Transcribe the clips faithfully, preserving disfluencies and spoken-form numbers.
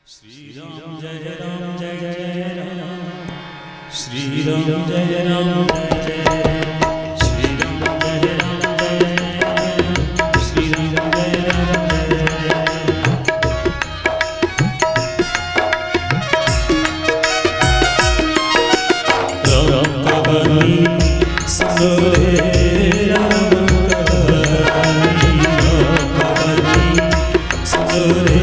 श्री राम जय राम जय जय राम, श्री राम जय राम जय जय, श्री राम जय राम जय जय, श्री राम जय राम जय जय। राम कहानी सुनो रे राम कहानी, राम कहानी सुनो रे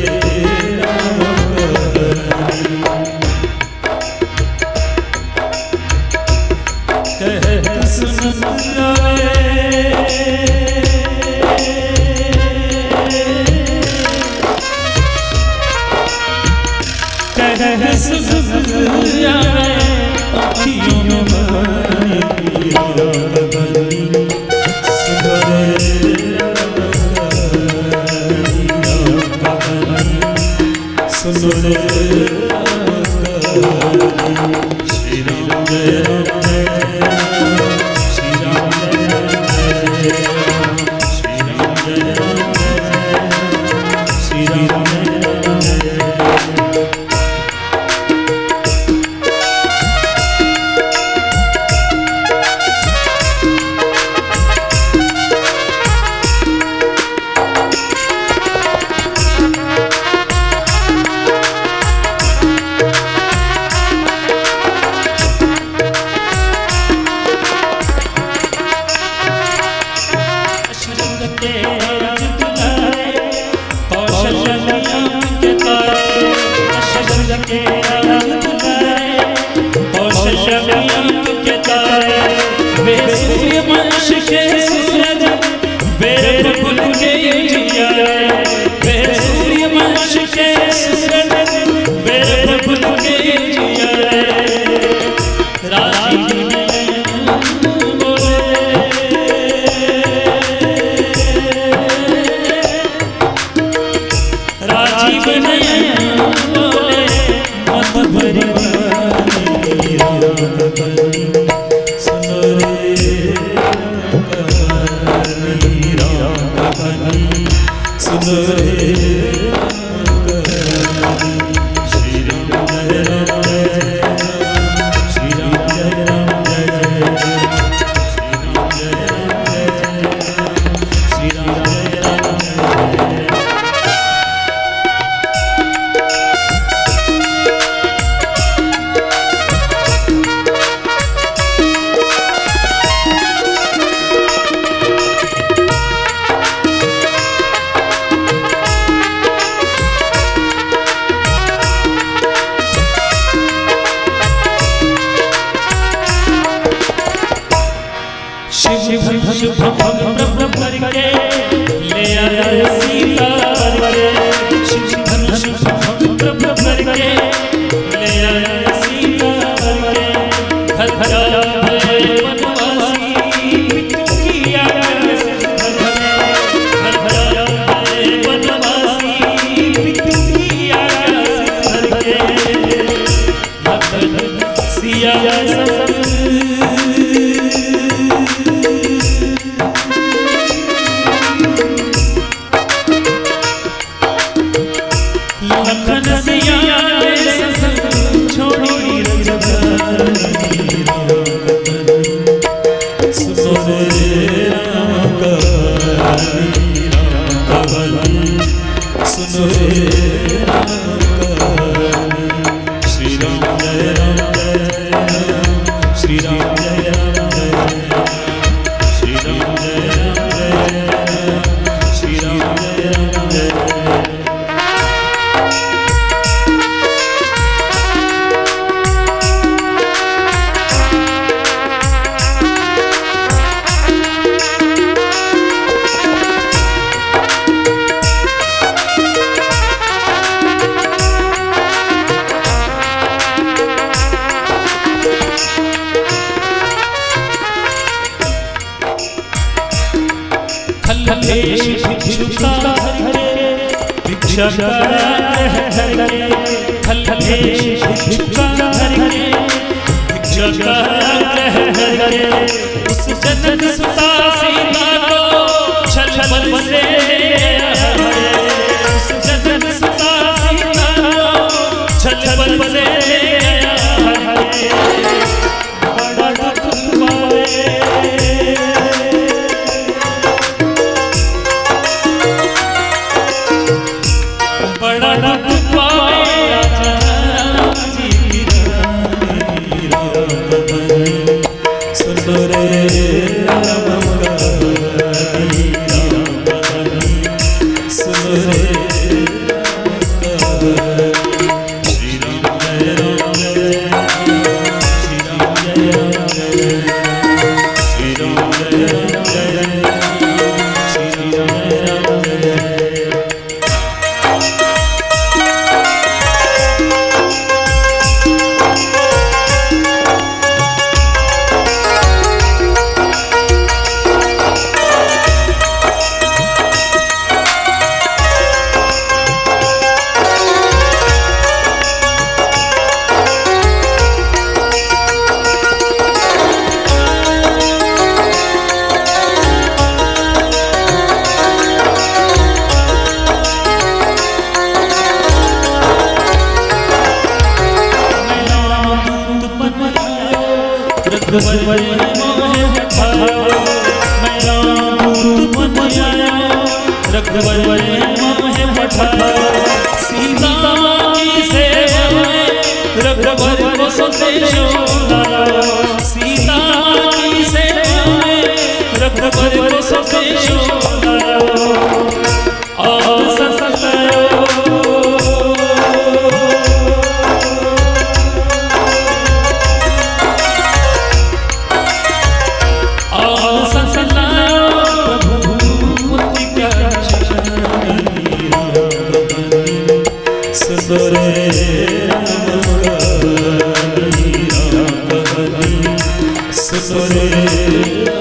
छल श्री राम जय राम जय श्री राम जय राम जय श्री राम जय राम जय श्री राम जय राम जय। रघुवर मोहे पठायो मैं राम दूत बन आया रघुवर मोहे पठायो सीता की सेवा में रघुवर को संदेश लाया सीता की सेवा में रघुवर को संदेश लाया आप सतयो ससुरे राम कहानी राम कहानी ससुरे